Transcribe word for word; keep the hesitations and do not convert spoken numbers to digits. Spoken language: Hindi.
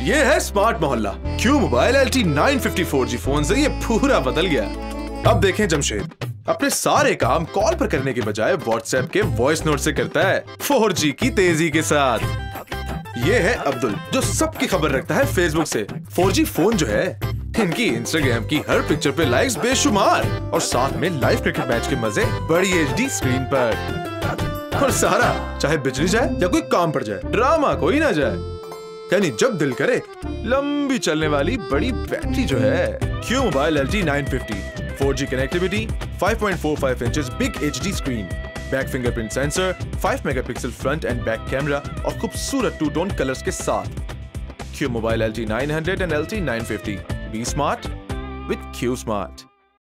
ये है स्मार्ट मोहल्ला। Q mobile L T nine fifty four G phone से ये पूरा बदल गया। अब देखें जमशेद अपने सारे काम कॉल पर करने के बजाय व्हाट्सएप के वॉइस नोट से करता है, फोर जी की तेजी के साथ। ये है अब्दुल जो सबकी खबर रखता है फेसबुक से। फोर जी फोन जो है इनकी इंस्टाग्राम की हर पिक्चर पे लाइक्स बेशुमार और साथ में लाइव क्रिकेट मैच के मजे बड़ी एच डी स्क्रीन पर। और सारा चाहे बिजली जाए या कोई काम पड़ जाए, ड्रामा कोई ना जाए। यानी जब दिल करे लंबी चलने वाली बड़ी बैटरी जो है। Q mobile L T nine fifty, four G connectivity, five point four five inches big H D screen, back fingerprint sensor, five megapixel front and back camera और खूबसूरत टू टोन कलर्स के साथ। Q Mobile L T nine hundred and L T nine fifty. Be smart with Q Smart.